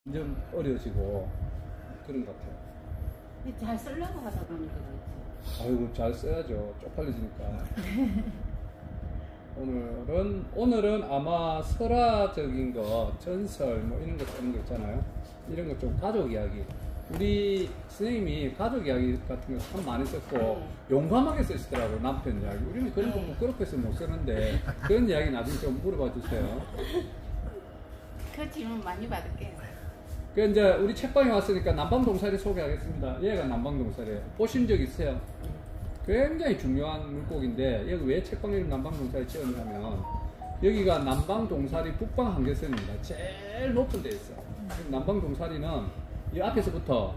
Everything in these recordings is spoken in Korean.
좀 어려지고 그런 것 같아요. 잘 쓰려고 하다 보니까 그렇지. 아이고 잘 써야죠. 쪽팔려지니까. 오늘은 아마 설화적인 거, 전설 뭐 이런 거 쓰는 거 있잖아요. 이런 거 좀 가족 이야기. 우리 선생님이 가족 이야기 같은 거 참 많이 썼고 용감하게 쓰시더라고요. 남편 이야기. 우리는 그런 거 부끄럽게 해서 못 쓰는데 그런 이야기 나중에 좀 물어봐 주세요. 그 질문 많이 받을게요. 그 이제 우리 책방에 왔으니까 남방동사리 소개하겠습니다. 얘가 남방동사리예요. 보신 적 있어요? 굉장히 중요한 물고기인데 여기 왜 책방 이름 남방동사리 지었냐면 여기가 남방동사리 북방 한계선입니다. 제일 높은 데 있어요. 남방동사리는 이 앞에서부터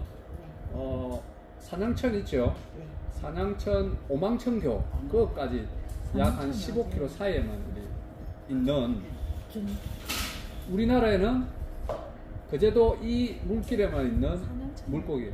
산양천 있죠? 산양천 오망천교 그것까지 약 한 15km 사이에만 있는 우리나라에는 그제도 이 물길에만 있는 물고기예요.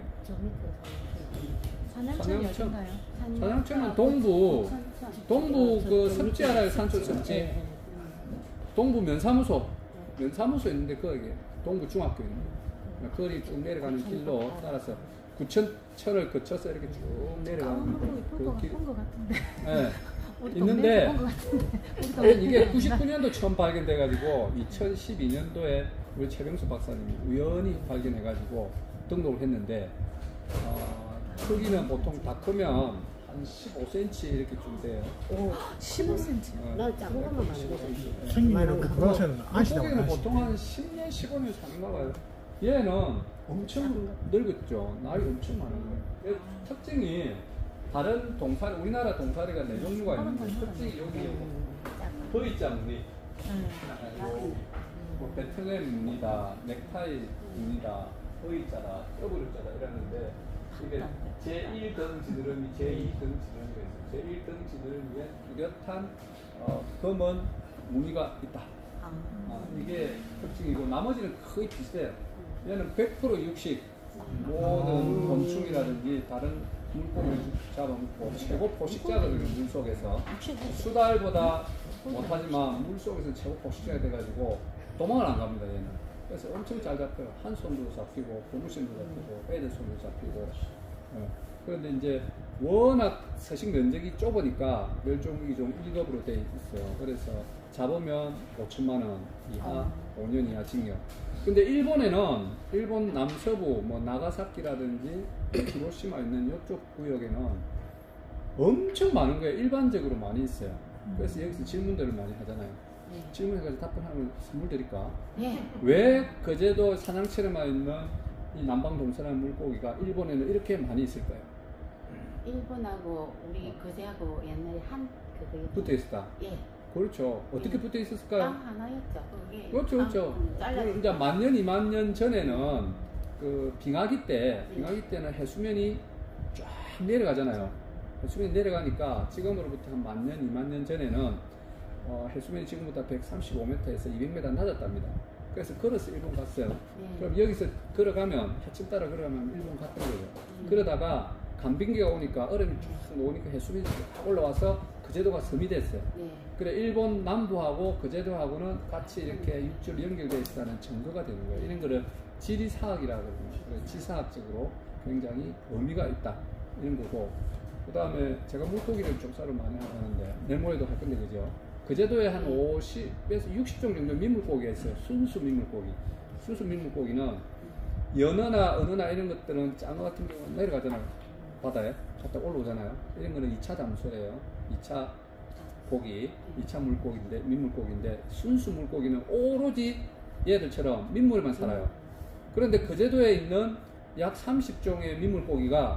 산양천은 동부 그 섭지하라의 산촌 섭지. 동부 면사무소 있는데 거기 동부 중학교 있는 거리 쭉 내려가는 길로 따라서 구천천을 거쳐서 이렇게 쭉 내려가는 그 길. 네. 있는데 이게 99년도 처음 발견돼가지고 2012년도에 우리 최병수 박사님이 우연히 발견해가지고 등록을 했는데 크기는 보통 다 크면 한 15cm 이렇게 좀 돼요. 오, 15cm? 나 작은 것만 많은데. 생기면 그것은 아시다고 물고기는 보통 한 10년, 15년 사는가 봐요. 얘는 엄청 늙었죠. 나이 엄청 많은 거예요. 특징이 다른 동사리, 우리나라 동사리가 4종류가 있는데 특징이 여기 V자 무늬, 뭐 베틀렘 무늬다, 넥타이 무늬다, V자다, W자다 이랬는데 이게 제1등 지느러미, 제2등 지느러미가 있어요. 제1등 지느러미에 뚜렷한 검은 무늬가 있다. 이게 특징이고 나머지는 거의 비슷해요. 얘는 100% 육식, 모든 곤충이라든지 다른 물고기를 잡아먹고 최고 포식자거든요. 물속에서 수달보다 못하지만 물속에서 최고 포식자가 돼가지고 도망을 안 갑니다. 얘는. 그래서 엄청 잘 잡혀요. 한 손으로 잡히고 고무신도 잡히고 애들 손으로 잡히고. 그런데 이제 워낙 서식 면적이 좁으니까 멸종위기종 1급으로 돼 있어요. 그래서 잡으면 5천만 원 이하, 5년 이하 징역. 근데 일본 남서부 뭐 나가사키라든지 히로시마 있는 이쪽 구역에는 엄청 많은 거예요. 일반적으로 많이 있어요. 그래서 여기서 질문들을 많이 하잖아요. 질문해가지고 답변하면 선물 드릴까? 왜 그제도 산양천에만 있는 이 남방동사라는 물고기가 일본에는 이렇게 많이 있을까요? 일본하고 우리 거제하고 옛날에 붙어 있었다. 예. 그렇죠. 어떻게 붙어 있었을까요? 땅 하나였죠. 그게 그렇죠. 이제 1000년, 2000년 전에는 그 빙하기 때는 해수면이 쫙 내려가잖아요. 해수면이 내려가니까 지금으로부터 한 1000년, 2000년 전에는 해수면이 지금보다 135m에서 200m 낮았답니다. 그래서 걸어서 일본 갔어요. 그럼 여기서 걸어가면 해침 따라 걸어가면 일본 갔던 거죠. 그러다가 간빙기가 오니까 얼음이 쭉 녹으니까 해수면이 쫙 올라와서 그제도가 섬이 됐어요. 그래 일본 남부하고 그제도하고는 같이 이렇게 육지로 연결되어 있다는 증거가 되는 거예요. 이런 거를 지리사학이라고 합니다. 지사학적으로 굉장히 의미가 있다 이런 거고, 그 다음에 제가 물고기를 조사를 많이 하는데 내일 모레도 할 건데 그죠? 그제도에 한 50에서 60종 정도 민물고기가 있어요. 순수 민물고기. 순수 민물고기는 연어나 어느나 이런 것들은 짱어 같은 경우는 내려가잖아요. 바다에 갔다 올라오잖아요. 이런 거는 2차 잠수래요. 2차 고기, 2차 물고기인데, 민물고기인데, 순수 물고기는 오로지 얘들처럼 민물에만 살아요. 그런데 거제도에 있는 약 30종의 민물고기가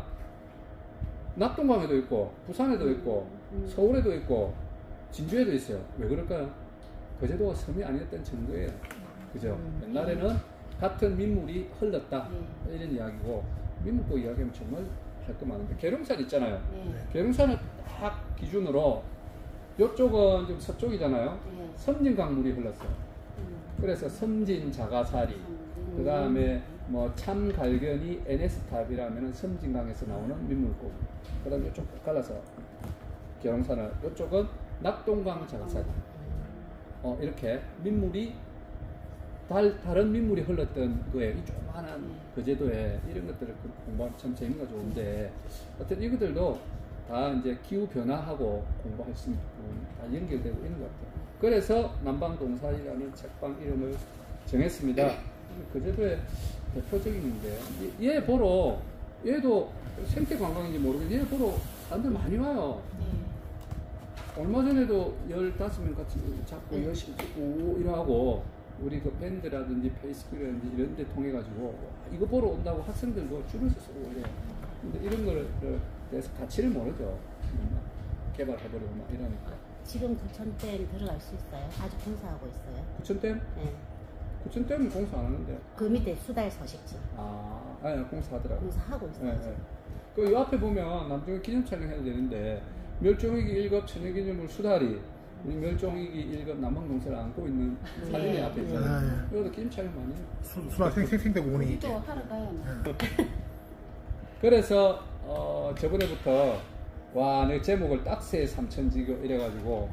낙동강에도 있고, 부산에도 있고, 서울에도 있고, 진주에도 있어요. 왜 그럴까요? 거제도가 섬이 아니었던 증거예요. 그죠? 옛날에는 같은 민물이 흘렀다. 이런 이야기고, 민물고기 이야기하면 정말 할 거 많은데, 계룡산 있잖아요. 계룡산을 딱 기준으로 이쪽은 좀 서쪽이잖아요. 섬진강물이 흘렀어요. 그래서 섬진자가사리, 그 다음에 뭐 참갈견이 NS탑이라면 섬진강에서 나오는 민물고기, 그 다음에 이쪽 갈라서 계룡산을, 이쪽은 낙동강 자가사리, 이렇게 민물이 다른 민물이 흘렀던 거에 이 조그마한 거제도에 이런 것들을 공부하면 참 재미가 좋은데 어떤 이것들도 다 이제 기후 변화하고 공부할 수 있는 다 연결되고 있는 것 같아요. 그래서 남방동산이라는 책방 이름을 정했습니다. 거제도의 대표적인데 얘 보러 얘도 생태 관광인지 모르겠는데 얘 보러 사람들 많이 와요. 얼마 전에도 15명 같이 잡고 열심히 찍고 이러고 우리 그 밴드라든지 페이스북이라든지 이런 데 통해 가지고 이거 보러 온다고 학생들도 줄을 서서 오고 이래요. 근데 이런 거를 대해서 가치를 모르죠. 개발해버리고 막 이러니까. 지금 구천댐 들어갈 수 있어요? 아직 공사하고 있어요? 구천댐? 네. 구천댐은 공사 안 하는데. 그 밑에 수달 서식지. 네, 공사하더라고요. 공사하고 있어요. 네, 네. 그 요 앞에 보면 나중에 기념 촬영해야 되는데 멸종위기 1급 천연기념물 수달이 우리 멸종위기 1급 남방동산을 안고 있는 사진이 앞에 있잖아요. 이것도 기념 촬영 많이 해요. 수라 생태공원이 있대. 우리도 하러 가야 돼. 그래서 저번에부터 와, 내 제목을 딱새의 삼천지교 이래가지고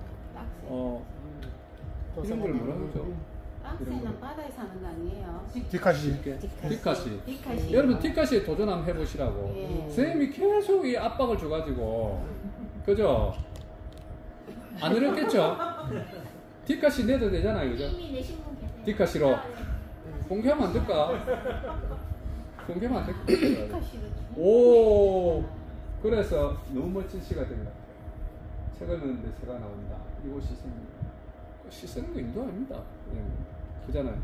이런 걸 뭐라 그러죠? 딱새는 바다에 사는 거 아니에요? 디카시. 디카시. 여러분 디카시에 도전 한번 해보시라고. 예. 선생님이 계속 이 압박을 줘가지고 그죠? 안 어렵겠죠? 디카시 내도 되잖아요, 그죠? 디카시로 공개하면 안 될까? 공개하면 안 될까? 디카시로 오, 그래서 너무 멋진 시가 된 것 같아요. 책을 넣는데 새가 나온다. 이곳이 생깁니다. 시 쓰는 거 인도 아닙니다. 그잖아요.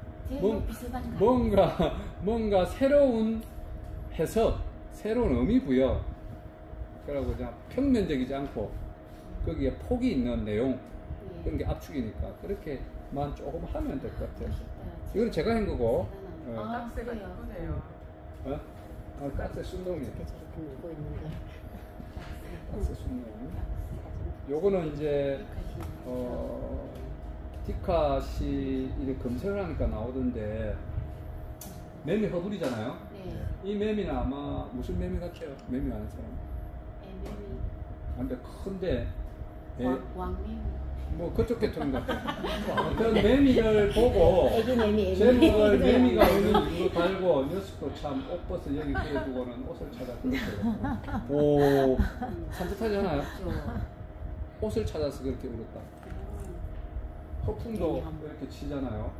뭔가 새로운 해석, 새로운 의미 부여. 그러고 그냥 평면적이지 않고 거기에 폭이 있는 내용 그런 게 압축이니까 그렇게만 조금 하면 될 것 같아요. 이건 제가 한 거고. 딱새가 예쁘네요. 딱새 순동이. 저렇게 놀고 있는 거. 딱새 순동. 요거는 이제 디카시 이제 검색을 하니까 나오던데 매미 허블이잖아요. 네. 이 매미는 아마 무슨 매미 같아요? 매미 아는 사람? 매미. 근데 큰데 왕매미. 뭐 그쪽 계통인 것 같아요. 그 매미를 보고 애기 매미. 제목을 매미가 있는 이유로 달고 녀석도 참 옷 벗어 여기 끼워두고는 옷을 찾아 그렇게 오 산뜻하지 않아요? 옷을 찾아서 그렇게 울었다. 허풍도 이렇게 치잖아요.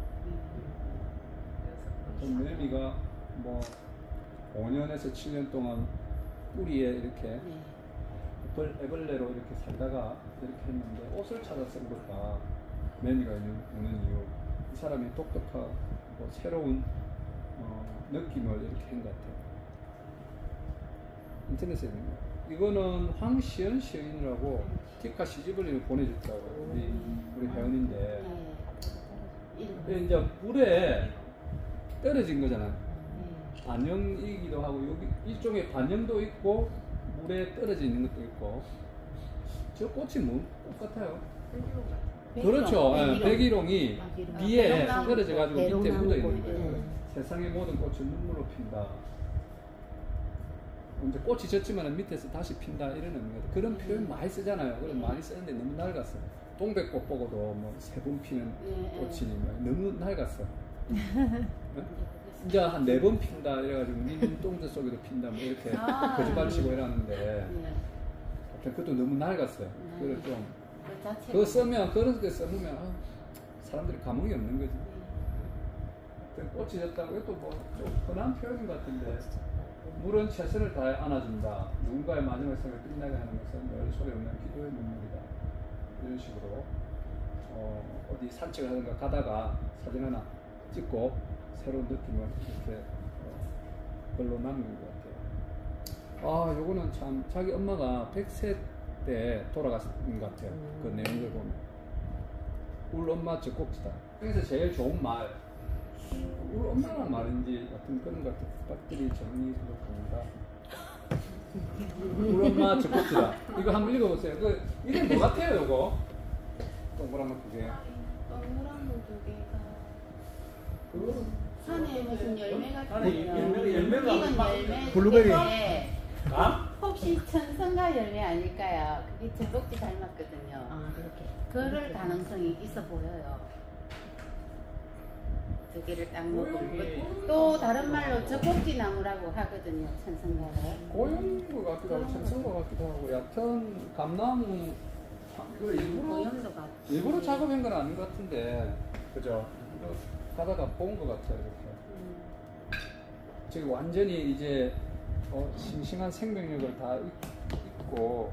매미가 뭐 5년에서 7년 동안 뿌리에 이렇게 애벌레로 이렇게 살다가 이렇게 했는데 옷을 찾아서 울었다. 매미가 우는 이유. 이 사람이 독특하고 새로운 느낌을 이렇게 한 것 같아요. 인터넷에 있는 거. 이거는 황시연 시인이라고 티카 시집을 보내줬다고 우리 회원인데 이제 물에 떨어진 거잖아요. 반영이기도 하고 여기 이쪽에 반영도 있고 물에 떨어져 있는 것도 있고 저 꽃이 뭐 꽃 같아요? 그렇죠. 백일홍이 비에 떨어져 가지고 밑에 묻어 있는 거예요. 세상의 모든 꽃은 눈물로 핀다. 이제 꽃이 졌지만 밑에서 다시 핀다 이런 의미가 그런 표현 많이 쓰잖아요. 그런 많이 쓰는데 너무 낡았어. 동백꽃 보고도 뭐 세 번 피는 꽃이 너무 낡았어. 이제 한 4번 핀다 이래가지고 눈동자 속에도 핀다 뭐 이렇게 거짓말 치고 이러는데 그것도 너무 낡았어요. 그래서 좀 그거 쓰면 그렇게 써보면 사람들이 감흥이 없는 거지. 꽃이 졌다고 이것도 뭐 좀 흔한 표현인 것 같은데. 물은 최선을 다해 안아준다. 누군가의 마지막 생을 끝나게 하는 것은 늘 소리 없는 기도의 눈물이다. 이런 식으로 어디 산책을 하든가 가다가 사진 하나 찍고 새로운 느낌을 이렇게 글로 남긴 것 같아요. 요거는 참 자기 엄마가 100세 때 돌아갔는 것 같아요. 그 내용을 보면 울 엄마 젖꼭지다. 그래서 제일 좋은 말 우리 엄마란 말인지 같은 그런 것 같은 정리 부족합니다. 우리 엄마 젖꼭지다. 이거 한번 읽어보세요. 이게 뭐 같아요, 이거? 동그란 거 2개. 동그란 거 2개가 산에 무슨 열매가 열매가 이건 열매. 블루베리. 혹시 천성과 열매 아닐까요? 그게 젖꼭지 닮았거든요. 그렇게. 그럴 가능성이 있어 보여요. 두 개를 딱 놓고 또 다른 말로 젖꼭지나무라고 하거든요. 천성가를. 고용 것 같기도 하고 천성 것 같기도 하고 얕은 감나무 이거 고용도 같고. 일부러 작업한 건 아닌 것 같은데 그죠? 이거 가다가 본 것 같아요 이렇게. 지금 완전히 이제 싱싱한 생명력을 다 있고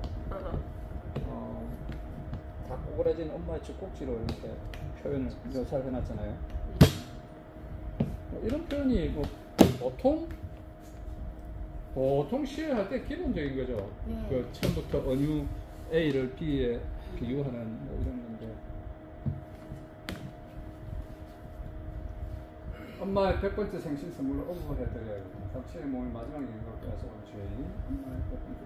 다 꼬그라진 엄마의 젖꼭지로 이렇게 표현을 묘사를 해놨잖아요. 이런 표현이 뭐 보통 시를 할 때 기본적인 거죠. 네. 그 처음부터 은유 A를 B에 비유하는 뭐 이런 건데. 엄마의 100번째 생신 선물로 어부를 해드려요. 당신의 몸이 마지막 여행을 빼앗아온 죄인. 엄마의 100번째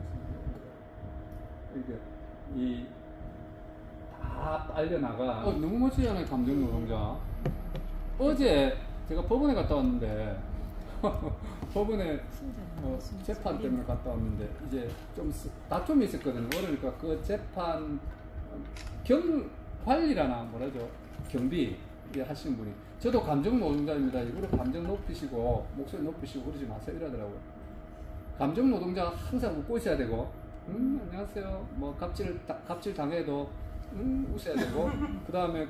생신 선물로 이게 다 빨려나가. 너무 멋지잖아요, 감정 노동자. 어제 제가 법원에 갔다 왔는데 법원에 재판 때문에 갔다 왔는데 이제 좀 다툼이 있었거든요. 그러니까 그 재판 관리라나 뭐라죠? 경비 하시는 분이 저도 감정 노동자입니다. 일부러 감정 높이시고 목소리 높이시고 그러지 마세요 이러더라고요. 감정 노동자가 항상 웃고 있어야 되고 안녕하세요 뭐 갑질 당해도 웃어야 되고 그 다음에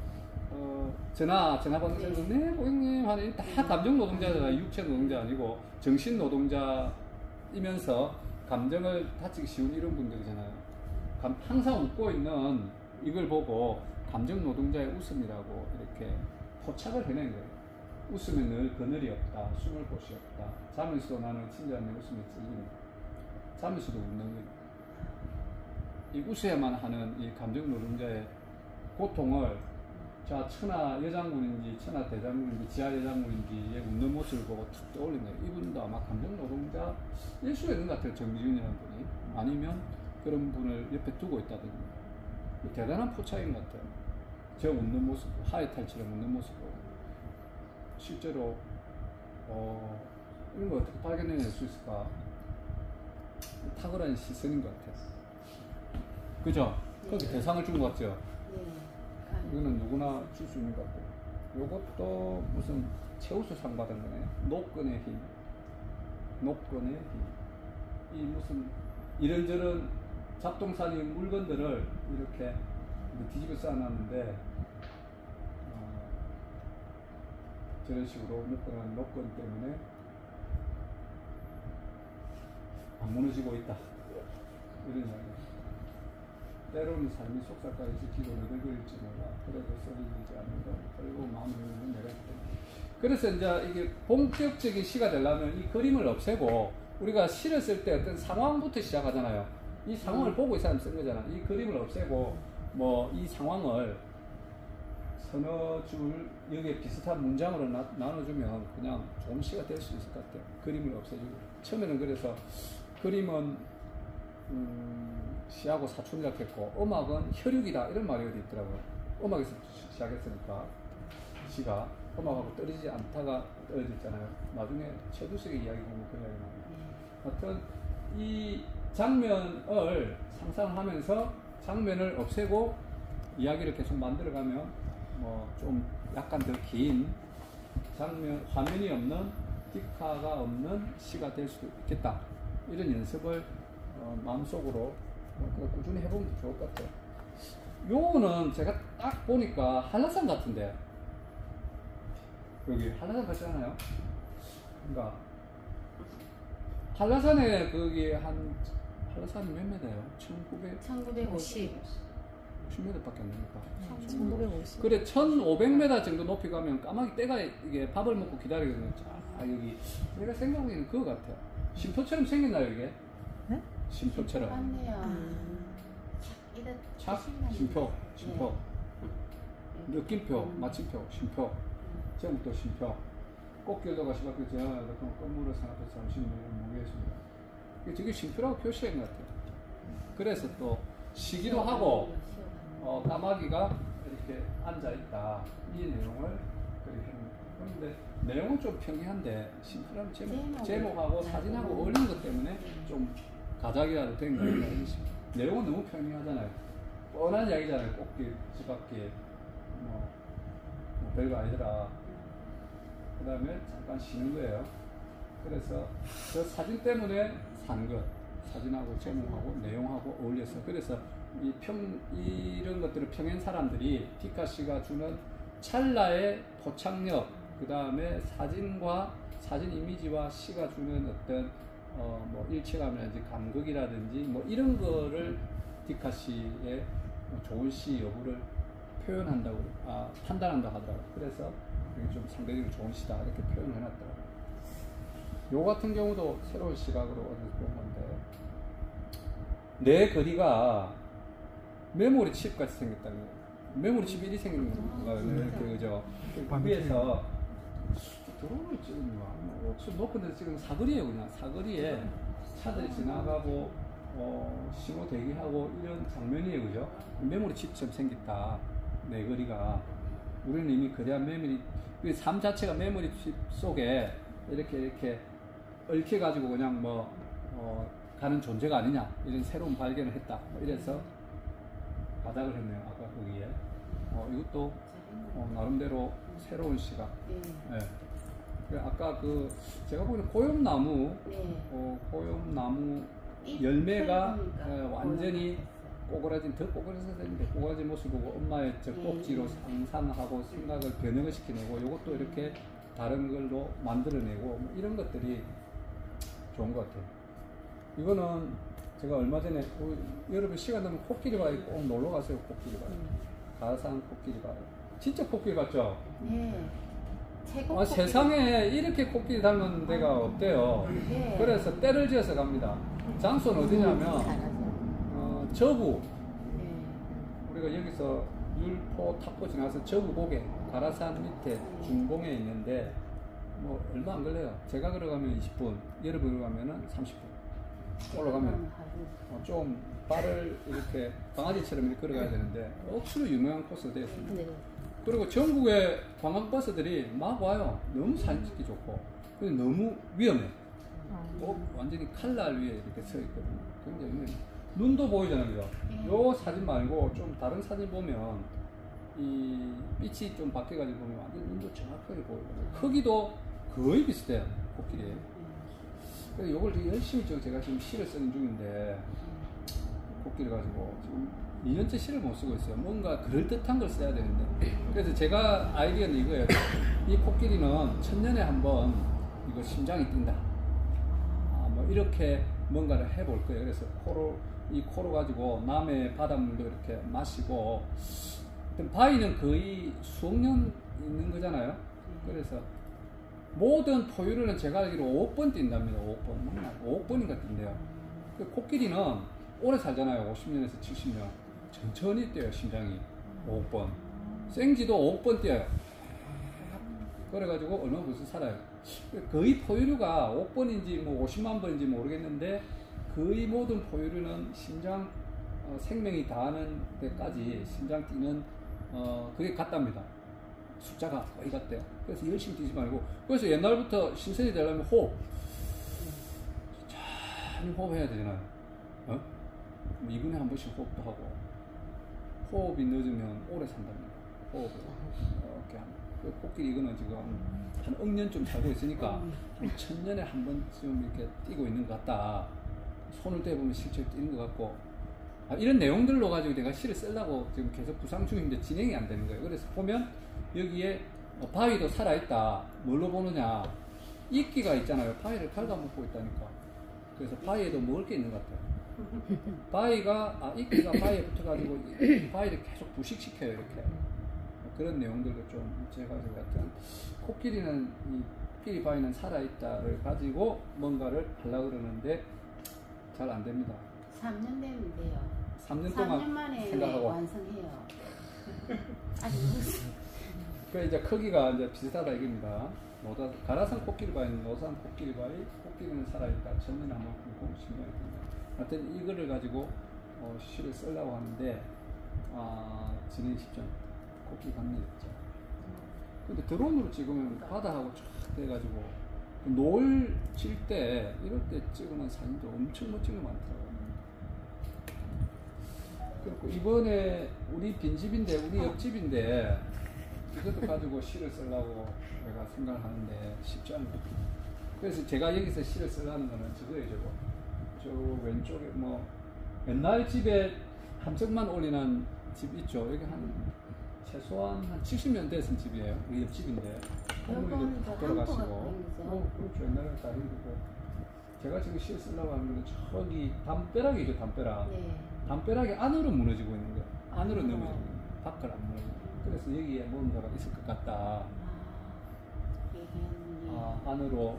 전화 받는 사람도 네 고객님 하는 다 감정 노동자잖아요. 육체 노동자 아니고 정신 노동자이면서 감정을 다치기 쉬운 이런 분들이잖아요. 항상 웃고 있는 이걸 보고 감정 노동자의 웃음이라고 이렇게 포착을 해낸 거예요. 웃으면 늘 그늘이 없다, 숨을 곳이 없다. 잠에서도 나는 친절한 내 웃음이 찔린다. 잠에서도 웃는 거예요. 이 웃어야만 하는 이 감정 노동자의 고통을 자 천하 여장군인지 천하 대장군인지 지하 여장군인지의 웃는 모습을 보고 툭 떠올린 거예요. 이분도 아마 감정 노동자일 수 있는 것 같아요. 정지윤이라는 분이. 아니면 그런 분을 옆에 두고 있다든지. 대단한 포착인 것 같아요. 저 웃는 모습, 하이탈처럼 웃는 모습 보고 실제로 이런 거 어떻게 발견해낼 수 있을까? 탁월한 시선인 것 같아요. 그죠? 거기 대상을 준 것 같죠? 이거는 누구나 줄 수 있는 것 같고, 요것도 무슨 최우수상 받은 거네요. 노끈의 힘. 노끈의 힘. 이 무슨 이런저런 잡동사니 물건들을 이렇게 뒤집어 쌓아놨는데, 저런 식으로 묶어놓은 노끈 때문에 안 무너지고 있다. 이런 이야기. 때로는 삶이 속삭까지 지키고 너덜거릴지 몰라. 그래도 썩이지 않는 것. 그리고 마음을 열면 내가 있다. 그래서 이제 이게 본격적인 시가 되려면 이 그림을 없애고 우리가 시를 쓸 때 어떤 상황부터 시작하잖아요. 이 상황을 보고 이 사람 쓴 거잖아. 이 그림을 없애고 뭐 이 상황을 서너 줄 여기에 비슷한 문장으로 나눠주면 그냥 좋은 시가 될 수 있을 것 같아요. 그림을 없애주고. 처음에는 그래서 그림은 시하고 사촌이라고 했고 음악은 혈육이다 이런 말이 어디 있더라고요. 음악에서 시작했으니까 시가 음악하고 떨어지지 않다가 떨어졌잖아요. 나중에 최두석의 이야기 보면 그 이야기 나옵니다. 하여튼 이 장면을 상상하면서 장면을 없애고 이야기를 계속 만들어가면 뭐 좀 약간 더 긴 장면, 화면이 없는 디카가 없는 시가 될 수도 있겠다. 이런 연습을 마음속으로 꾸준히 해보면 좋을 것 같아요. 요거는 제가 딱 보니까 한라산 같은데, 여기 한라산 같지 않아요? 그러니까 한라산에 거기 한라산이 몇 메다예요? 1950. 10m밖에 안 되니까. 1950. 그래 1500m 정도 높이 가면 까마귀 떼가 이게 밥을 먹고 기다리거든요. 여기 내가 생각하기에는 그거 같아요. 쉼터처럼 생겼나요 이게? 네? 쉼터처럼. 맞네요. 착, 쉼표. 느낌표, 마침표, 쉼표. 제목도 쉼표. 꽃길도 가시밭길 지나가다 꽃무를 생각해 잠시 묵겠습니다. 저게 쉼표라고 표시한 것 같아요. 그래서 또 시기도 하고 까마귀가 이렇게 앉아있다. 이 내용을 그렇게 그런데 내용은 좀 평이한데 쉼표라는 제목하고 사진하고 어울리는 것 때문에 좀 가작이라도 된 거예요. 내용은 너무 평이하잖아요. 뻔한 이야기잖아요. 꽃길, 집앞길 뭐 별거 아니더라. 그 다음에 잠깐 쉬는 거예요. 그래서 저 사진 때문에 사는 것, 사진하고 제목하고 내용하고 어울려서, 그래서 이런 것들을 평행 사람들이 디카시가 주는 찰나의 포착력, 그 다음에 사진과 사진 이미지와 시가 주는 어떤 뭐 일체감이라든지 감극이라든지 뭐 이런 거를 디카시의 좋은 시 여부를 표현한다고, 판단한다고 하더라고요. 그래서 이게 좀 상대적으로 좋은 시다 이렇게 표현을 해놨더라고요. 요 같은 경우도 새로운 시각으로 어디서 본 건데, 내 거리가 메모리 칩 같이 생겼다는 거예요. 메모리 칩이 이리 생긴 거예요. 이렇게, 그죠? 위에서 드론을 찍은 거 아니면 옥수 높은 데서 찍은 사거리에요. 그냥 사거리에 차들이 지나가고 신호 대기하고 이런 장면이에요. 그죠? 메모리 칩처럼 생겼다. 내 거리가. 우리는 이미 거대한 메모리, 삶 자체가 메모리 칩 속에 이렇게 얽혀가지고 그냥 가는 존재가 아니냐, 이런 새로운 발견을 했다. 이래서 바닥을 했네요. 아까 거기에. 이것도 나름대로 새로운 시각. 네. 아까 제가 보기에는 고염나무, 고염나무 열매가 완전히 꼬그라진, 더 꼬그라져야 되는데 꼬그라진 모습 보고 엄마의 저 꼭지로 상상하고 생각을 변형을 시켜내고, 이것도 이렇게 다른 걸로 만들어내고, 뭐 이런 것들이 좋은 것 같아요. 이거는 제가 얼마 전에 여러분 시간 되면 코끼리 바위 꼭 놀러 가세요. 코끼리 바위. 가산 코끼리 바위. 진짜 코끼리 같죠? 네. 세상에 이렇게 코끼리 닮은 데가 없대요. 네. 그래서 때를 지어서 갑니다. 장소는 어디냐면 저부. 우리가 여기서 율포 탑보 지나서 저부 고개, 가라산 밑에 중봉에 있는데 뭐 얼마 안 걸려요. 제가 걸어가면 20분, 여러분 걸어가면은 30분. 올라가면 좀 발을 이렇게 강아지처럼 이렇게 걸어가야 되는데 억수로 유명한 코스가 되어 있습니다. 그리고 전국의 관광버스들이 막 와요. 너무 사진 찍기 좋고. 근데 너무 위험해. 완전히 칼날 위에 이렇게 서 있거든요. 굉장히 위험해. 눈도 보이잖아요. 그죠? 요 사진 말고 좀 다른 사진 보면 이 빛이 좀 바뀌어가지고 보면 완전 눈도 정확하게 보이거든요. 크기도 거의 비슷해요. 코끼리에. 그래서 요걸 열심히 제가 지금 시를 쓰는 중인데, 코끼리 가지고 지금 2년째 시를 못 쓰고 있어요. 뭔가 그럴듯한 걸 써야 되는데. 그래서 제가 아이디어는 이거예요. 이 코끼리는 천년에 한 번 이거 심장이 뛴다. 뭐 이렇게 뭔가를 해볼 거예요. 그래서 코로 가지고 남의 바닷물도 이렇게 마시고, 바위는 거의 수억 년 있는 거잖아요. 그래서 모든 포유류는 제가 알기로 5억 번 뛴답니다. 5억 번. 맨날 5억 번인가 뛴대요. 그 코끼리는 오래 살잖아요. 50년에서 70년. 천천히 뛰어요. 심장이 5억 번. 생쥐도 5억 번 뛰어요. 그래가지고 얼마 벌써 살아요. 거의 포유류가 5억 번인지 뭐 50만 번인지 모르겠는데, 거의 모든 포유류는 심장 생명이 닿는 데까지 심장 뛰는 그게 같답니다. 숫자가 거의 같대요. 그래서 열심히 뛰지 말고, 그래서 옛날부터 신선이 되려면 호흡, 천천히 호흡해야 되잖아요. 2분에 한 번씩 호흡도 하고, 호흡이 늦으면 오래 산답니다. 호흡을 이렇게 하면. 코끼리 이거는 지금 한 억 년쯤 살고 있으니까 한 1000년에 한 번쯤 이렇게 뛰고 있는 것 같다. 손을 떼보면 실제로 뛰는 것 같고, 이런 내용들로 가지고 내가 시를 쓰려고 지금 계속 구상 중인데 진행이 안 되는 거예요. 그래서 보면 여기에 바위도 살아있다. 뭘로 보느냐? 이끼가 있잖아요. 바위를 갉아먹고 있다니까. 그래서 바위에도 먹을 게 있는 것 같아요. 바위가, 이끼가 바위에 붙어가지고 바위를 계속 부식시켜요. 이렇게. 그런 내용들도 좀 제가 같은, 코끼리는, 이 코끼리 바위는 살아있다를 가지고 뭔가를 하려고 그러는데 잘 안 됩니다. 3년 되면 돼요. 3년 동안 3년 만에 생각하고. 완성해요. 아직 그 이제 크기가 이제 비슷하다 이겁니다. 가라산 코끼리 바위는 노산 코끼리 바위, 코끼리는 살아있다. 천년에 한 번씩 심장이 뛴다. 하여튼 이거를 가지고 시를 쓰려고 하는데 진행이 쉽지 않다. 코끼리 감리 있죠. 근데 드론으로 찍으면 바다하고 쫙 돼가지고 노을 질 때 이럴 때 찍으면 사진도 엄청 멋진 거 많더라고요. 그리고 이번에 우리 빈집인데, 우리 옆집인데 이것도 가지고 시를 쓰려고 내가 생각을 하는데 쉽지 않은 것 같아요. 그래서 제가 여기서 시를 쓰려는 거는 저거예요. 저 왼쪽에 뭐 옛날 집에 함정만 올리는 집 있죠. 여기 한 최소한 한 70년대 쓴 집이에요. 우리 옆집인데 할머니도 다 돌아가시고 그렇죠. 옛날에 다 힘들고 제가 지금 시를 쓰려고 하는 거는 저기 담벼락이죠. 담벼락. 네. 담벼락이 안으로 무너지고 있는 거예요. 안으로 넘어지고 있는 거예요. 밖을 안 무너지고. 그래서 여기에 뭔가가 있을 것 같다. 안으로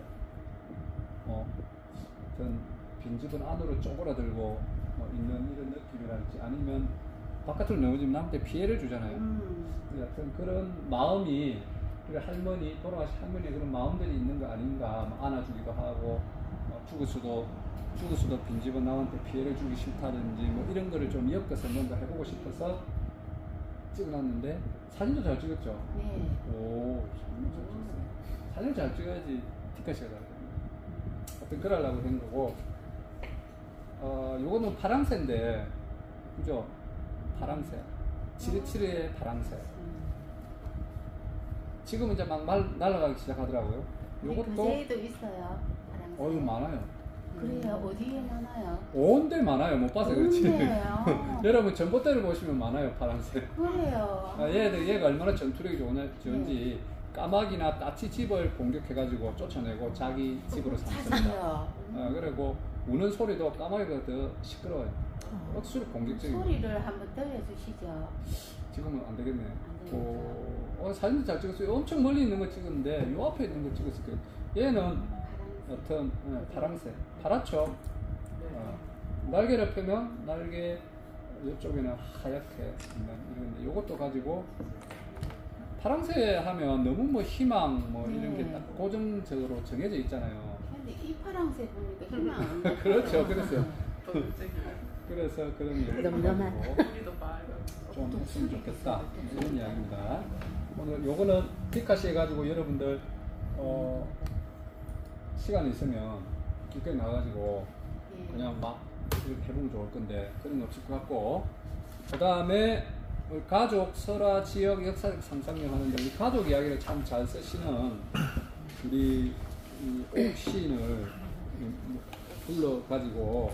전 빈집은 안으로 쪼그라들고 있는 이런 느낌이랄지 아니면 바깥으로 넘어지면 남한테 피해를 주잖아요. 여하튼 그런 마음이 할머니 돌아가신 할머니의 그런 마음들이 있는 거 아닌가. 안아주기도 하고 죽을 수도 빈집은 남한테 피해를 주기 싫다든지 뭐 이런 거를 좀 엮어서 뭔가 해보고 싶어서 찍어놨는데 사진도 잘 찍었죠? 네. 오, 사진도 잘 찍었어요. 사진을 잘 찍어야지 티카시가 다르거든요. 하여튼 그러려고 된 거고 요거는 파랑새인데 그죠? 파랑새 치리치리의 파랑새 지금은 이제 막 날아가기 시작하더라고요. 요것도 그제도 있어요. 파랑새. 이거 많아요. 그래요? 어디에 많아요? 온데 많아요. 못 봐서 그렇지. 온데요? 여러분 전봇대를 보시면 많아요. 파란색. 그래요. 얘가 얼마나 전투력이 좋은지 까마귀나 따치 집을 공격해가지고 쫓아내고 자기 집으로 삼습니다. 그리고 우는 소리도 까마귀보다 더 시끄러워요. 억수로 공격적이고. 소리를 한번 들려주시죠. 지금은 안 되겠네. 안 되겠죠. 사진도 잘 찍었어요. 엄청 멀리 있는 거 찍었는데 요 앞에 있는 거 찍었어요. 얘는 어떤 파랑새, 파랗죠. 날개를 펴면 날개 이쪽에는 하얗게 있는 이것도 가지고 파랑새 하면 너무 뭐 희망 뭐 이런 게 딱 고정적으로 정해져 있잖아요. 근데 이 파랑새 보니까 희망 안 나요. 그렇죠, 그랬어요. 그래서 그런 얘기를 가지고 좀 했으면 좋겠다 이런 이야기입니다. 오늘 요거는 피카시 해가지고 여러분들 시간 있으면 길거리 나가가지고 그냥 막 이렇게 해보면 좋을 건데 그런 거 없을 것 같고 그 다음에 우리 가족 설화 지역 역사적 상상력 하는데 우리 가족 이야기를 참 잘 쓰시는 우리 옥 시인을 불러가지고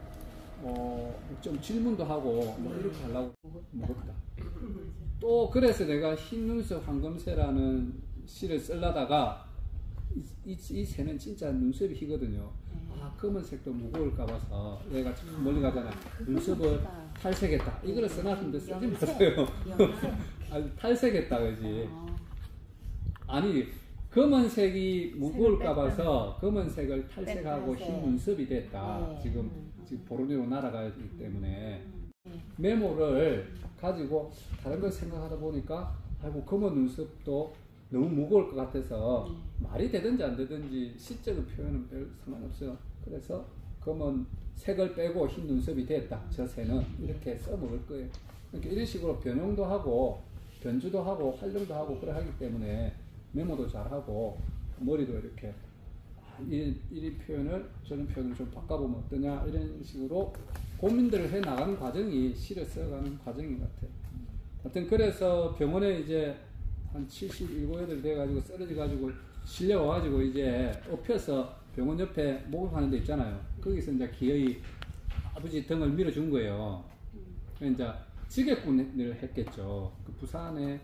좀 질문도 하고 뭐 이렇게 하려고 먹었다. 또 그래서 내가 흰 눈썹 황금새라는 시를 쓰려다가 이 새는 진짜 눈썹이 희거든요. 검은색도 무거울까 봐서 얘가 참 멀리 가잖아. 눈썹을 탈색했다. 이거를 써놨는데 쓰지 마세요. 탈색했다 그지. 아니 검은색이 무거울까 봐서 검은색을 탈색하고 흰 눈썹이 됐다. 지금 보로니로 날아가기 때문에 메모를 가지고 다른 걸 생각하다 보니까 아이고 검은 눈썹도 너무 무거울 것 같아서 말이 되든지 안 되든지 시적인 표현은 별 상관없어요. 그래서 검은 색을 빼고 흰 눈썹이 됐다. 저 새는 이렇게 써먹을 거예요. 그러니까 이런 식으로 변형도 하고 변주도 하고 활용도 하고 그래 하기 때문에 메모도 잘하고 머리도 이렇게 이 표현을 저런 표현을 좀 바꿔보면 어떠냐 이런 식으로 고민들을 해 나가는 과정이 시를 써가는 과정인 것 같아요. 하여튼 그래서 병원에 이제 한 77, 8 돼가지고 쓰러져가지고 실려와가지고 이제 엎혀서 병원 옆에 목욕하는 데 있잖아요. 거기서 이제 기어이 아버지 등을 밀어준 거예요. 이제 지게꾼을 했겠죠. 그 부산에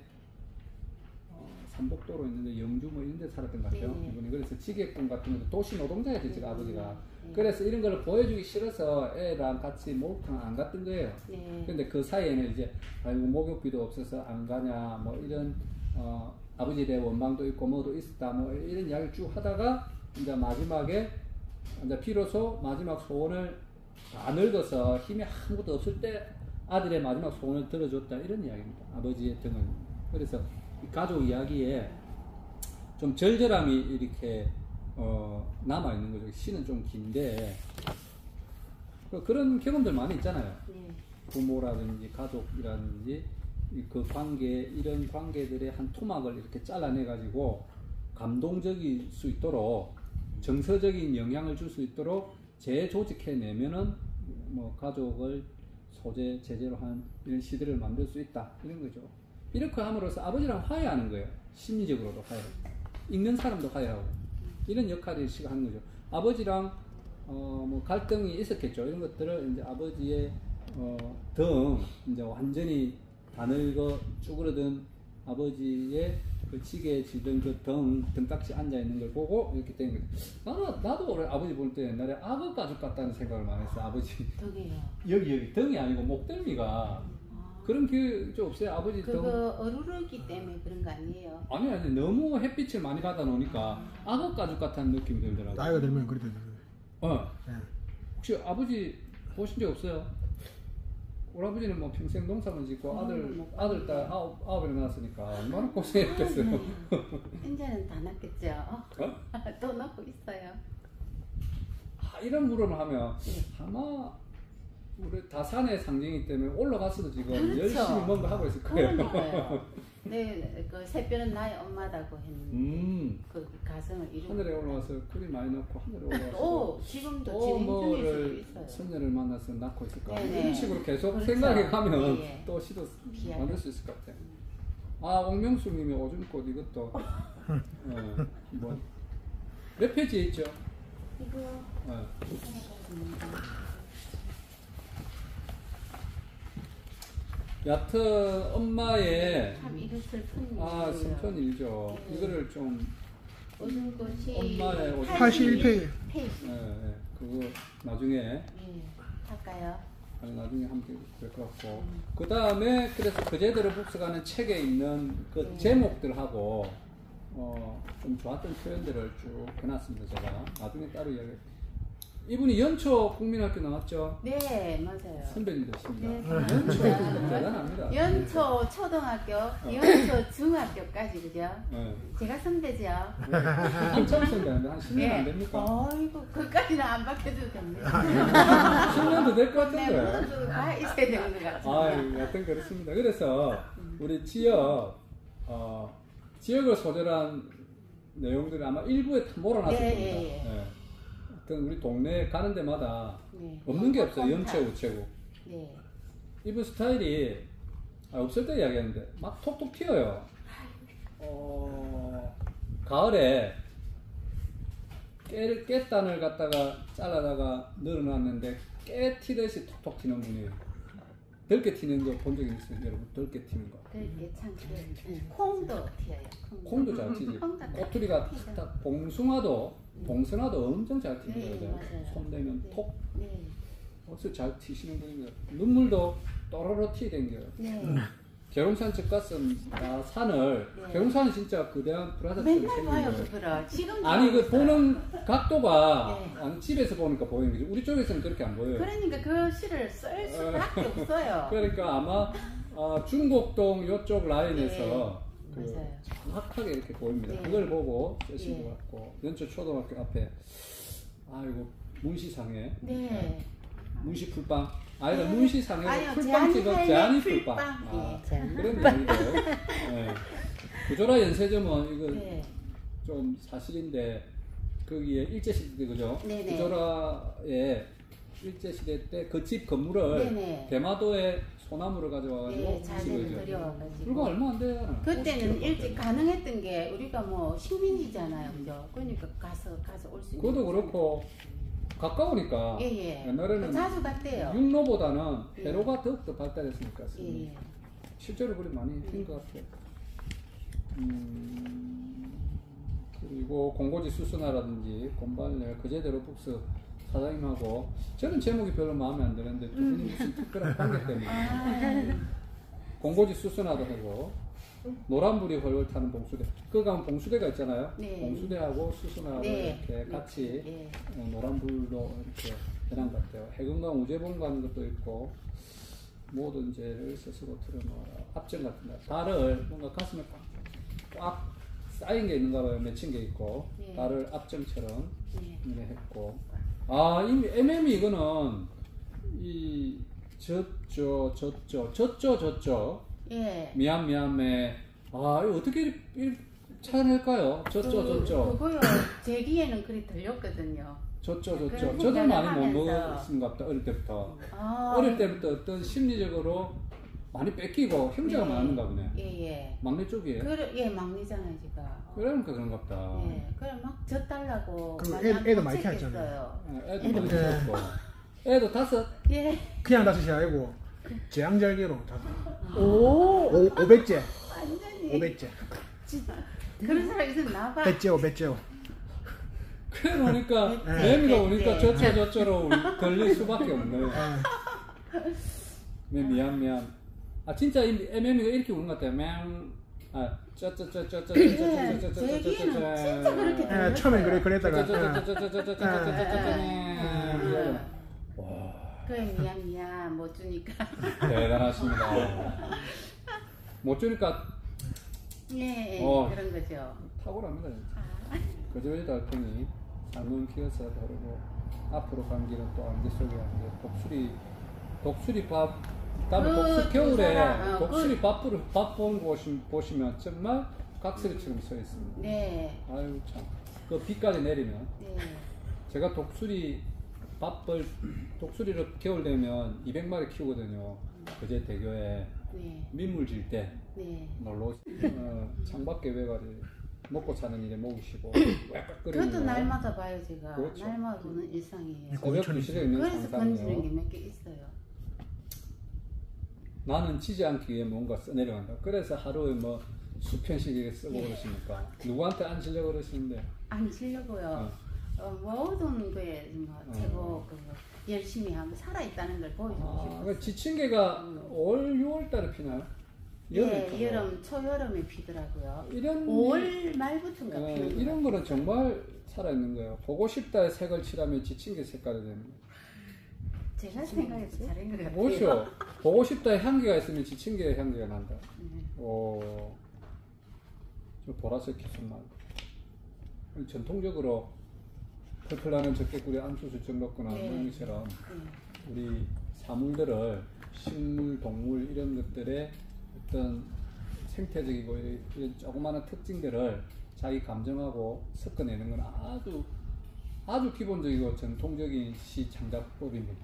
삼복도로 있는데 영주 뭐 이런 데 살았던 것 같아요. 이분이. 그래서 지게꾼 같은 것도 도시 노동자였죠, 제가 아버지가. 그래서 이런 걸 보여주기 싫어서 애랑 같이 목욕탕 안 갔던 거예요. 근데 그 사이에는 이제 아이고 목욕비도 없어서 안 가냐 뭐 이런 아버지에 대한 원망도 있고 뭐도 있었다 뭐 이런 이야기를 쭉 하다가 이제 마지막에 이제 비로소 마지막 소원을 다 늙어서 힘이 아무것도 없을 때 아들의 마지막 소원을 들어줬다 이런 이야기입니다. 아버지의 등을. 그래서 이 가족 이야기에 좀 절절함이 이렇게 남아있는 거죠. 시는 좀 긴데 그런 경험들 많이 있잖아요. 부모라든지 가족이라든지 그 관계, 이런 관계들의 한 토막을 이렇게 잘라내 가지고 감동적일 수 있도록 정서적인 영향을 줄 수 있도록 재조직해내면은 뭐 가족을 소재, 제재로 한 이런 시들을 만들 수 있다 이런 거죠. 이렇게 함으로써 아버지랑 화해하는 거예요. 심리적으로도 화해. 읽는 사람도 화해하고 이런 역할을 하는 거죠. 아버지랑 뭐 갈등이 있었겠죠. 이런 것들을 이제 아버지의 등 이제 완전히 다 늙어 쭈그러든 아버지의 그 지게에 지던 그 등딱지 앉아 있는 걸 보고 이렇게 된 거죠. 나도 올해 아버지 볼 때 옛날에 악어 가죽 같다는 생각을 많이 했어. 아버지 덕이에요. 여기 등이 아니고 목덜미가 그런 기억이 좀 없어요. 아버지 등. 그거 어루르기 때문에 그런 거 아니에요? 아니 너무 햇빛을 많이 받아 놓으니까 악어 가죽 같다는 느낌이 들더라고요. 나이가 들면 그렇게 되죠. 네. 혹시 아버지 보신 적 없어요? 우리 아버지는 뭐 평생 농사만 짓고 아들 딸 아홉을 낳았으니까 얼마나 고생했겠어요. 이제는 다 낳겠죠. 또 낳고 있어요. 이런 물음을 하면 아마 우리 다산의 상징이기 때문에 올라가서도 지금 그렇죠. 열심히 뭔가 하고 있을 거예요. 그러니까요. 네, 그 새별은 나의 엄마다고 했는데 그 가성을 이루고 하늘에 올라와서 그리 많이 낳고 하늘에 올라와서 또 지금도 또 진행 중일 뭐를 수도 있어요. 선녀를 만나서 낳고 있을 거 네네. 이런 식으로 계속 그렇죠. 생각해 가면 예. 또 시도 비하죠. 만들 수 있을 것 같아요. 옥명수님이 오줌꽃 이것도 몇 페이지에 있죠? 이거 얕은 엄마의 참 이거 슬픈 일이에요. 슬픈 일이죠. 네. 이거를 좀 어둠꽃이 엄마의 81페이지. 그거 나중에 할까요? 나중에 함께 될 것 같고 그 다음에 그래서 그제대로 복수가는 책에 있는 그 제목들하고 좀 좋았던 표현들을 쭉 해놨습니다. 제가 나중에 따로 이야기. 이분이 연초 국민학교 나왔죠? 네, 맞아요. 선배님 되십니다. 네, 연초 대단합니다. 연초 초등학교, 연초 중학교까지 그죠? 네. 제가 선배죠. 한참 선배인데 한 10년 안 됩니까? 어이구, 그까지는 안 바뀌어도 됩니다. 10년도 될 것 네, 같은데. 물론 다 있어야 되는 것 같습니다. 여튼 그렇습니다. 그래서 우리 지역을 소재한 내용들이 아마 일부에 다 몰아놨을 겁니다. 네. 우리 동네 가는 데마다 없는 게 없어요. 연체 우체국. 이분 스타일이 없을 때 이야기하는데 막 톡톡 튀어요. 가을에 깨단을 갖다가 잘라다가 늘어놨는데 깨 튀듯이 톡톡 튀는 분이에요. 덜게 튀는 거 본 적 있어요, 여러분? 덜게 튀는 거. 덜게 참 콩도 튀어요. 콩도 잘 튀지. 꼬투리가 탁 봉선화도 엄청 잘 튀는 거죠. 손 대면 톡. 벌써 잘 튀시는 분입니다. 눈물도 또로로 튀댕겨요. 계룡산 즉가슴 산을 계룡산은 진짜 거대한 브라자처럼 맨날 생긴 봐요, 거예요. 그거를. 지금도 아니 그 보는 각도가 네. 집에서 보니까 보이는 거죠. 우리 쪽에서는 그렇게 안 보여요. 그러니까 그 시를 쓸 수밖에 없어요. 그러니까 아마 중곡동 이쪽 라인에서 맞아요. 정확하게 이렇게 보입니다. 그걸 보고 쓰신 것 같고 연초 초등학교 앞에 아이고 문시상해. 문시풀빵. 아니다 문시상해 풀빵집은 제한이 풀빵. 그런 얘기들. 구조라 연세점은 이거 좀 사실인데 거기에 일제시대 그죠? 구조라의 일제시대 때 그 집 건물을 대마도에 소나무를 가져와가지고 자재를 불과 얼마 안 돼요. 그때는 일찍 가능했던 게 우리가 뭐 식민지잖아요, 그죠? 그러니까 가서 올 수 있는. 그것도 그렇고 가까우니까 옛날에는 자주 갔대요. 육로보다는 해로가 더욱더 발달했으니까 실제로 그리 많이 뛴 것 같아요. 그리고 공고지 수순화라든지 곤발레 그제대로 북스 사장님하고 저는 제목이 별로 마음에 안 드는데 두 분이 무슨 특별한 관계 때문에 공고지 수순화도 하고 노란불이 훨훨 타는 봉수대 그 가면 봉수대가 있잖아요. 봉수대하고 수순화를 이렇게 같이 노란불로 이렇게 해놓은 것 같아요. 해금강 우제봉 가는 것도 있고 모든 죄를 스스로 틀어놓아라 합정 같은 거 달을 뭔가 가슴에 꽉 쌓인 게 있는가 봐요. 맺힌 게 있고 달을 앞정처럼 했고 이 MM이 이거는 이 저쪽 미안매 이거 어떻게 찾아낼까요? 그거요 제기에는 그리 들렸거든요. 저도 많이 못 먹었은 것 같다. 어릴 때부터 어릴 때부터 어떤 심리적으로 많이 뺏기고 형제가 네. 많은가 보네. 예. 막내 쪽이에요. 예, 막내잖아요, 제가. 그러니까 그런가 보다. 예. 그래 막 젖달라고 그 많이 애도 많이 고책했어요. 애도 많이 컸고. 애도 5. 예. 그냥 5이 아니고 제왕절개로 5. 오. 500째. 완전히 500째. 그런 사람 있었나 봐. 100째. 그래 보니까 네. 매미가 오니까 네. 저쪽으로 걸릴 수밖에 없네. 예. 미안. 아 진짜 이 매미가 이렇게 우는 것 같아요. 제 귀에는 진짜 그렇게 예, 들렸어요. 처음엔 그랬다가 와 그래 미안 못 주니까. 대단하십니다. 못 주니까 예, 어. 그런 거죠. 탁월합니다. 그저저도 할 테니 삶은 키워서 다르고 앞으로 간 길은 또 안개 속에 안개. 독수리 밥 다음에 독수리 겨울에 독수리 밥 보는 거 보시면 정말 각설이처럼 서 있습니다. 네. 아유 참. 그 비까지 내리면 네. 제가 독수리로 겨울 되면 200마리 키우거든요. 그제 대교에 네. 민물 질 때 네. 놀러 창밖에 외가지고 먹고 사는 일에 먹으시고 그것도 날마다 봐요 제가. 그렇죠. 날마다 보는 일상이에요. 새벽 2시에 있는 그래서 건지는 상상이요. 게 몇 개 있어요. 나는 지지 않기 위해 뭔가 써내려간다. 그래서 하루에 뭐 수편씩 이렇게 쓰고 예. 그러십니까? 누구한테 안 지려고 그러시는데? 안 치려고요. 모든 거에 뭐 최고 그거 열심히 하면 살아 있다는 걸 보여주고 싶어요. 그 지친개가 올 6월 달에 피나요? 예, 피나요? 여름 초여름에 피더라고요. 이런 5월 말부터인가 피는 거예요. 이런 거는 정말 살아있는 거예요. 보고 싶다의 색을 칠하면 지친개 색깔이 됩니다. 제가 생각해서 잘한 것 같아요. 뭐죠? 보고 싶다의 향기가 있으면 지친개의 향기가 난다. 네. 오, 저 보라색 기술만. 전통적으로 펄펄 나는 적개구리 안수수 정먹거나 네. 이런 것처럼 네. 우리 사물들을 식물, 동물 이런 것들의 어떤 생태적이고 이런 조그마한 특징들을 자기 감정하고 섞어내는 건 아주 기본적이고 전통적인 시 창작법입니다.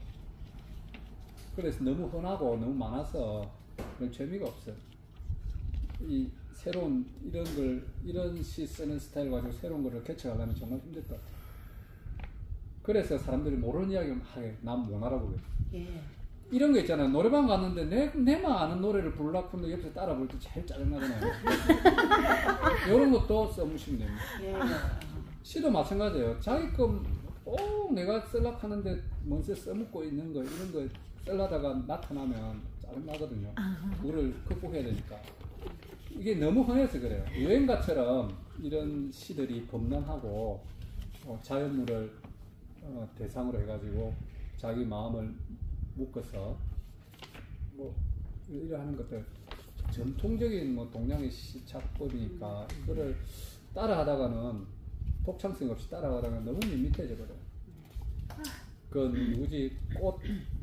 그래서 너무 흔하고 너무 많아서 별 재미가 없어요. 이 새로운 이런 시 쓰는 스타일 가지고 새로운 거를 개척하려면 정말 힘들 것 같아요. 그래서 사람들이 모르는 이야기를 막 하게 난 못 알아보게. 예. 이런 거 있잖아요. 노래방 갔는데 내만 아는 노래를 부르려고 하는데 옆에서 따라 부를 때 제일 짜증나잖아요. 이런 것도 써무시면 됩니다. 예. 시도 마찬가지예요. 자기 거 내가 쓰려고 하는데 뭔세 써먹고 있는 거 이런 거 쓰려다가 나타나면 짜증나거든요. 그거를 극복해야 되니까. 이게 너무 흔해서 그래요. 여행가처럼 이런 시들이 범람하고 자연물을 대상으로 해가지고 자기 마음을 묶어서 뭐 이러하는 것들 전통적인 뭐 동양의 시작법이니까 이거를 따라하다가는 독창성 없이 따라가다가 너무 밋밋해져 버려요. 그 누구지 꽃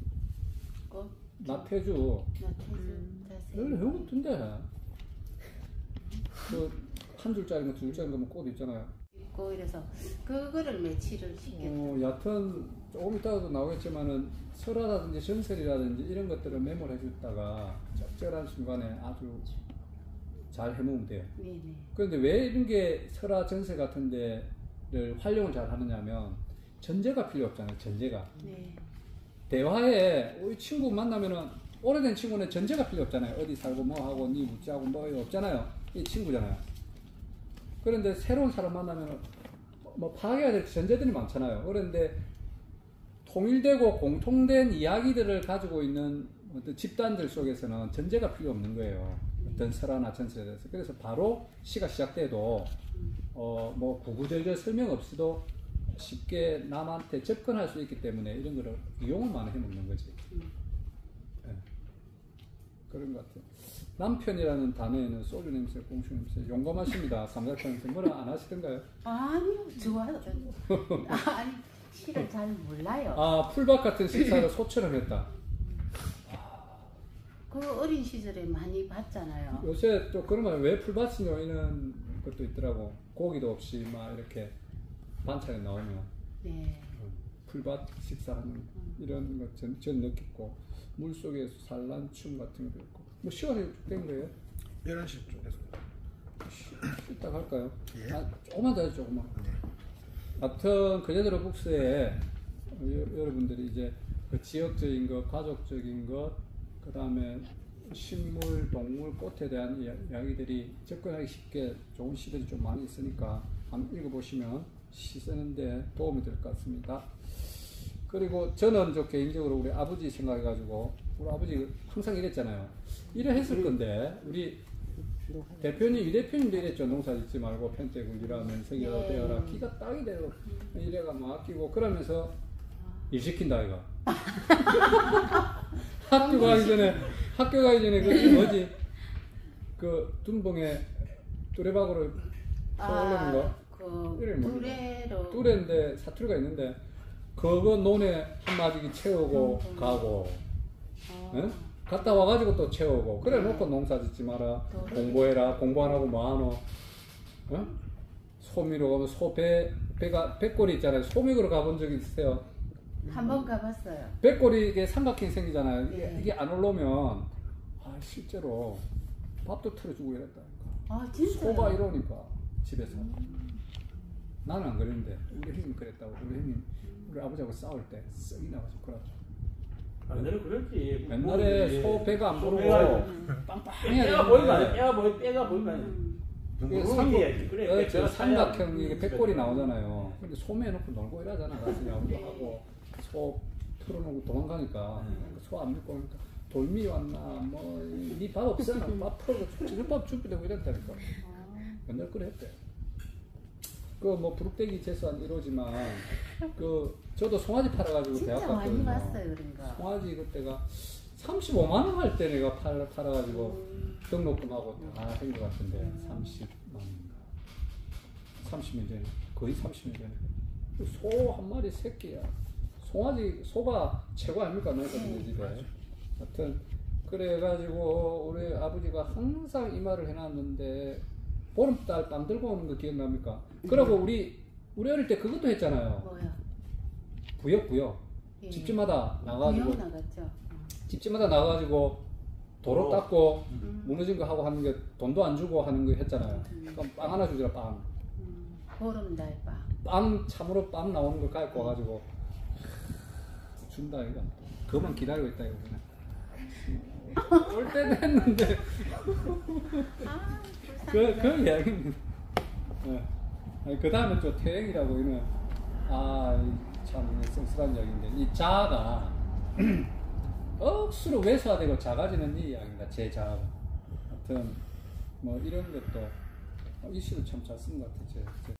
나태주 늘 해오던데 그 한 줄짜리가 두 줄짜리가 뭐 꽃 있잖아요. 있고 이래서 그거를 매치를 시켰어요. 여하튼 조금 이따가도 나오겠지만은 설화라든지 전설이라든지 이런 것들을 메모를 해줬다가 적절한 순간에 아주 잘 해놓으면 돼요. 네네. 그런데 왜 이런 게 설화 전설 같은 데를 활용을 잘 하느냐면 전제가 필요 없잖아요. 전제가. 네. 대화에 우리 친구 만나면은 오래된 친구는 전제가 필요 없잖아요. 어디 살고 뭐 하고 니 묻자고 뭐 없잖아요. 이 친구잖아요. 그런데 새로운 사람 만나면은 뭐 파악해야 될 전제들이 많잖아요. 그런데 통일되고 공통된 이야기들을 가지고 있는 어떤 집단들 속에서는 전제가 필요 없는 거예요. 어떤 설화나 전설에 대해서. 그래서 바로 시가 시작돼도 뭐 구구절절 설명 없이도 쉽게 남한테 접근할 수 있기 때문에 이런 거를 이용을 많이 해먹는 거지. 네. 그런 것 같아요. 남편이라는 단어에는 소주 냄새, 꽁초 냄새, 용감하십니다. 삼각형에서 뭐라 안 하시던가요? 아니요, 좋아요. 아니, 시를 잘 몰라요. 아, 풀밭 같은 식사를 소처럼 했다. 그 어린 시절에 많이 봤잖아요. 요새 또 그런 말 왜 풀밭이냐 이런 것도 있더라고. 고기도 없이 막 이렇게 반찬이 나오면. 네. 풀밭 식사하는 이런 것 전 느꼈고 물속에서 산란춤 같은 것도 있고 뭐 시간이 된 거예요? 11시 쪽에서. 이따 갈까요? 예. 아, 조금만 더 해요, 조금만. 네. 하여튼 그제대로 북스에 여러분들이 이제 그 지역적인 것, 가족적인 것, 그 다음에 식물, 동물, 꽃에 대한 이야기들이 접근하기 쉽게 좋은 시들이 좀 많이 있으니까 한번 읽어보시면 시 쓰는데 도움이 될 것 같습니다. 그리고 저는 저 개인적으로 우리 아버지 생각해가지고 우리 아버지 항상 이랬잖아요. 이래 했을 건데 우리 대표님, 유 대표님도 이랬죠. 농사 짓지 말고 편대 굴리라, 면세기라 되어라. 기가 딱이 돼요. 이래가 막 아끼고 그러면서 일 시킨다 이거. 학교 가기 전에 그 뭐지 그 둔봉에 뚜레박으로 올리는 거. 그 이름이 뭡니까? 두레로. 뚜레인데 사투리가 있는데 그거 논에 한 마디기 채우고 가고. 응? 갔다 와가지고 또 채우고 그래 놓고 농사 짓지 마라 공부해라 공부 안 하고 뭐하노 어? 소미로 가면 배가 백골이 있잖아요. 소미로 가본 적 있으세요? 한번 가봤어요. 백골이 이게 삼각형이 생기잖아요. 네. 이게 안 올라오면 실제로 밥도 틀어주고 이랬다니까. 아 진짜. 소가 이러니까 집에서 나는 안 그랬는데 우리 형님 그랬다고. 우리 아버지하고 싸울 때 썩이 나가지고 그러죠. 너는 그렇지. 옛날에 소 배가 안 부르고 빵빵해야 배가 보이면 안 돼. 되는데 배가 보이면 안 돼. 이게 삼각형 이게 백골이 나오잖아요. 근데 소매 놓고 놀고 이러잖아. 가서 야구도 하고 소 풀어놓고 도망가니까 소 안 믿고 오니까 돌미 왔나 뭐니 밥 없어? 밥 풀어서 지금밥 준비되고 이랬다니까. 맨날 그랬대. 그 뭐 부룩대기 재수한 이러지만 그 저도 송아지 팔아가지고 대학 진짜 많이 갔거든요. 봤어요 그런 거. 송아지 그때가 35만 원 할 때 내가 팔아가지고 등록금하고 다 한 것 같은데 30만 원인가 30년 전에 거의 30년 전에 소 한 마리 새끼야. 송아지 소가 최고 아닙니까 농사짓는 집에. 하여튼 그래가지고 우리 아버지가 항상 이 말을 해놨는데 보름달 빵 들고 오는 거 기억납니까? 그러고 우리 어릴 때 그것도 했잖아요. 뭐요? 부역. 예. 집집마다 나가가지고 부역 나갔죠. 집집마다 나가가지고 도로 닦고 음. 무너진 거 하고 하는 게 돈도 안 주고 하는 거 했잖아요. 그럼 빵 하나 주더라 빵. 보름달 빵. 빵 참으로 빵 나오는 거 갖고 와가지고 준다 이거. 그것만 기다리고 있다 이거 그냥. 올 때는 했는데 그 이야기는. 그 다음에 또 태행이라고 이는 참 씁쓸한 이야기인데 이 자아가 억수로 외소화되고 작아지는 이 이야기입니다. 제 자아가. 하여튼 뭐 이런 것도 이 시를 참 잘 쓴 것 같아요.